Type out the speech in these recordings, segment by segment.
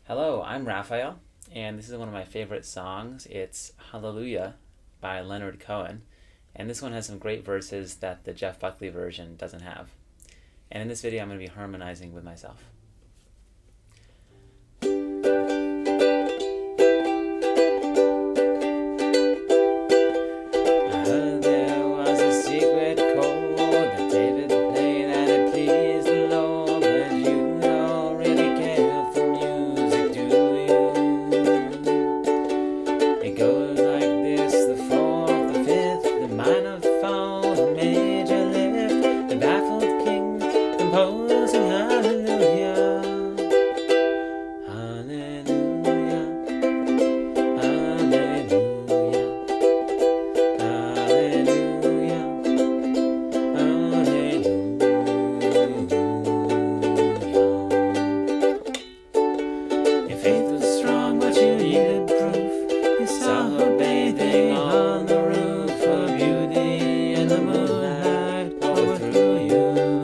Hello, I'm Raphael, and this is one of my favorite songs. It's Hallelujah by Leonard Cohen, and this one has some great verses that the Jeff Buckley version doesn't have. And in this video, I'm going to be harmonizing with myself. Composing hallelujah, hallelujah, hallelujah, hallelujah, hallelujah. Your faith was strong, but you needed proof. You saw her bathing on the roof, her beauty in the moonlight overthrew you.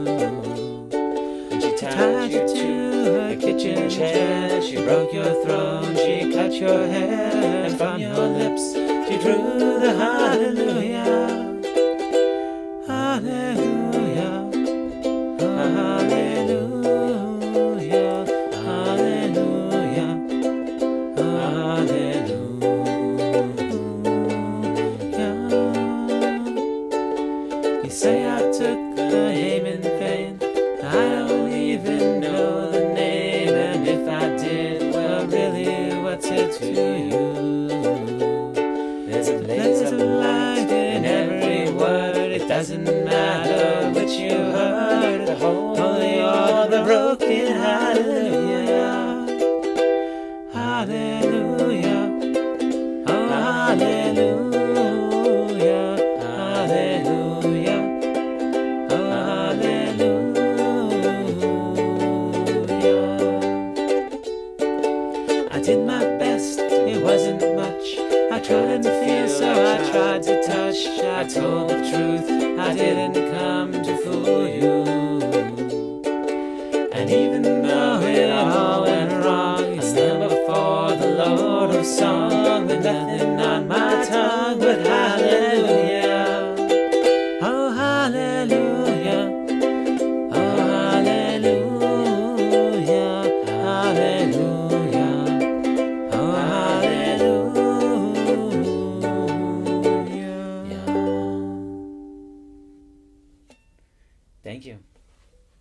Tied you to her kitchen chair. She broke your throne, she cut your hair, and from your lips she drew the hallelujah, hallelujah, hallelujah, hallelujah, hallelujah. You say I took the aim in vain. I don't even know the name, and if I did, well, really, what's it to you? There's a blaze of light in every word. It doesn't matter which you heard, the holy or the broken. Hallelujah, hallelujah, oh hallelujah, hallelujah, oh hallelujah. I did my best, it wasn't much. I tried to feel, so I tried to touch. I told the truth, I didn't come to fool you. And even